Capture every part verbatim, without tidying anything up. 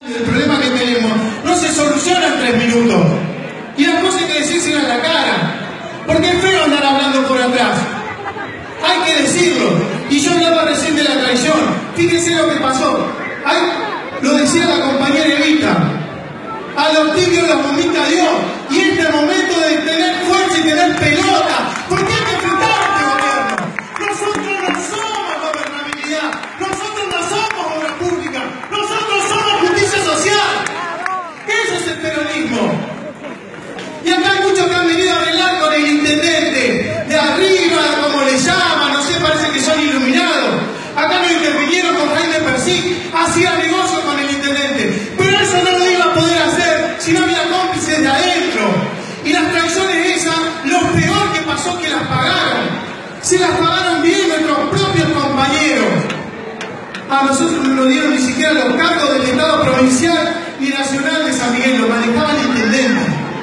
El problema que tenemos no se soluciona en tres minutos. Y las cosas hay que decírselo a la cara. Porque es feo andar hablando por atrás. Hay que decirlo. Y yo hablaba recién de la traición. Fíjense lo que pasó. Ay, lo decía la compañera Evita. A los tibios los vomita Dios. Y este es el momento de tener fuerza y tener pelota. Porque hay que enfrentar a este gobierno. Nosotros no somos gobernabilidad. Nosotros no somos obra pública. Nosotros somos justicia social. Eso es el peronismo. Y acá hay muchos que han venido a arreglar con el intendente. De arriba, como le llaman, no sé, parece que son iluminados. Acá no intervinieron con Jaime Persic, hacía negocio con el intendente. Pero eso no lo iba a poder hacer si no había cómplices de adentro. Y las traiciones esas, lo peor que pasó que las pagaron. Se las pagaron bien nuestros propios compañeros. A nosotros no nos dieron ni siquiera los cargos del Estado provincial ni nacional de San Miguel, lo manejaba el intendente.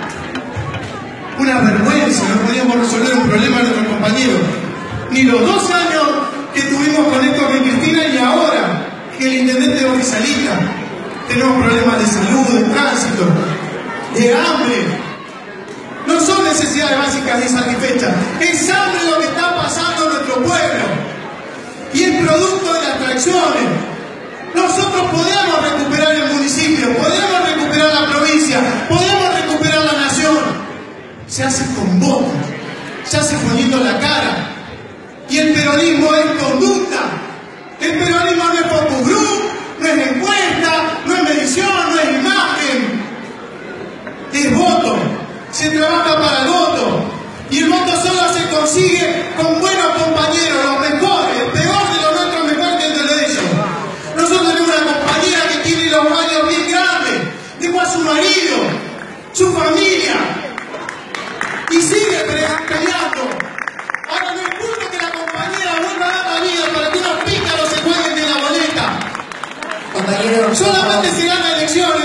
Una vergüenza, no podíamos resolver un problema de nuestros compañeros. Ni los dos años que tuvimos con esto con Cristina y ahora que el intendente es oficialista. Tenemos problemas de salud, de tránsito, de hambre. No son necesidades básicas insatisfechas. Es hambre lo que está pasando en nuestro pueblo. Y es producto de las traiciones. Nosotros podemos recuperar el municipio, podemos recuperar la provincia, podemos recuperar la nación. Se hace con votos, se hace poniendo la cara. Y el peronismo es conducta. El peronismo no es focus group, no es encuesta, no es medición, no es imagen. Es voto. Se trabaja para el voto. Y el voto solo se consigue con buenos compañeros, los mejores. El peor de los nuestros es mejor que el de los de ellos. Nosotros tenemos una compañera que tiene los baños bien grandes. Dejó a su marido, su familia. Y sigue peleando. Ahora no es justo que la compañera vuelva a dar la vida para que unos pícaros se jueguen de la boleta. Compañero, solamente se gana elecciones.